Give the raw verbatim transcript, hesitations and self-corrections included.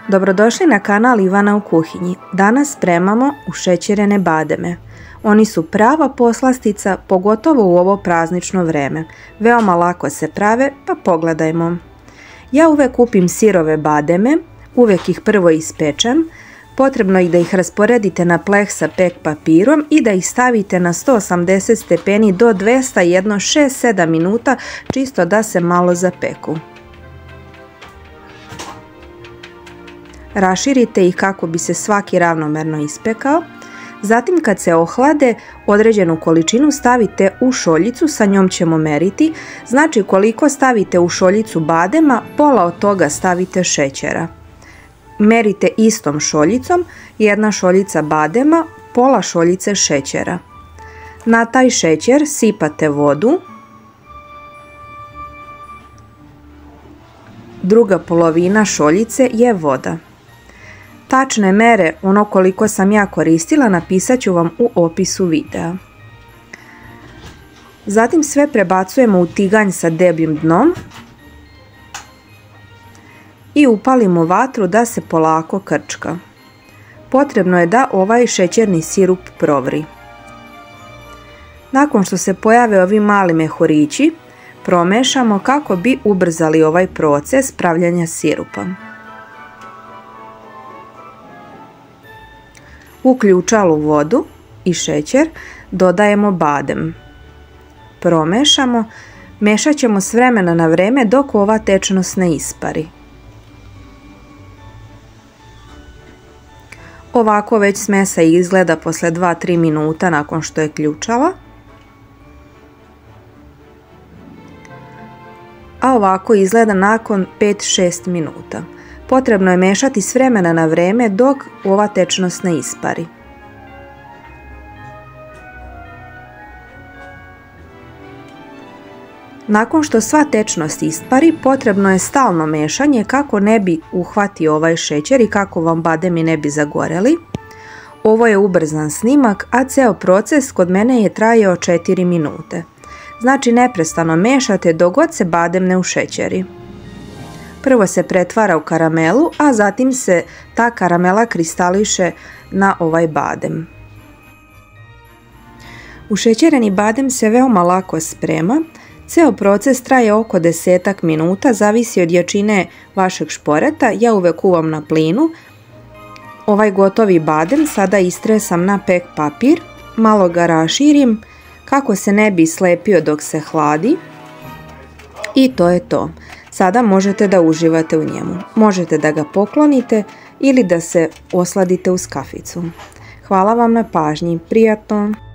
Dobrodošli na kanal Ivana u kuhinji. Danas spremamo ušećerene bademe. Oni su prava poslastica, pogotovo u ovo praznično vreme. Veoma lako se prave, pa pogledajmo. Ja uvek kupim sirove bademe, uvek ih prvo ispečem. Potrebno je da ih rasporedite na pleh sa pek papirom i da ih stavite na sto osamdeset stepeni do dvesta jedno šest sedam minuta, čisto da se malo zapeku. Raširite ih kako bi se svaki ravnomerno ispekao. Zatim kad se ohlade, određenu količinu stavite u šoljicu, sa njom ćemo meriti. Znači koliko stavite u šoljicu badema, pola od toga stavite šećera. Merite istom šoljicom, jedna šoljica badema, pola šoljice šećera. Na taj šećer sipate vodu. Druga polovina šoljice je voda. Tačne mere, ono koliko sam ja koristila, napisat ću vam u opisu videa. Zatim sve prebacujemo u tiganj sa debljim dnom i upalimo vatru da se polako krčka. Potrebno je da ovaj šećerni sirup provri. Nakon što se pojave ovi mali mehurići, promešamo kako bi ubrzali ovaj proces pravljanja sirupa. U ključalu vodu i šećer dodajemo badem. Promešamo, mešat ćemo s vremena na vreme dok ova tečnost ne ispari. Ovako već smesa izgleda posle dva do tri minuta nakon što je ključala. A ovako izgleda nakon pet do šest minuta. Potrebno je mešati s vremena na vreme dok ova tečnost ne ispari. Nakon što sva tečnost ispari, potrebno je stalno mešanje kako ne bi uhvatio ovaj šećer i kako vam bademi ne bi zagoreli. Ovo je ubrzan snimak, a ceo proces kod mene je trajao četiri minute. Znači neprestano mešate dok god se badem ne ušećeri. Prvo se pretvara u karamelu, a zatim se ta karamela kristališe na ovaj badem. Ušećereni badem se veoma lako sprema. Ceo proces traje oko desetak minuta, zavisi od jačine vašeg šporeta. Ja uvek kuvam na plinu. Ovaj gotovi badem sada istresam na pek papir, malo ga raširim kako se ne bi slepio dok se hladi. I to je to. Sada možete da uživate u njemu. Možete da ga poklonite ili da se osladite uz kaficu. Hvala vam na pažnji. Prijatno!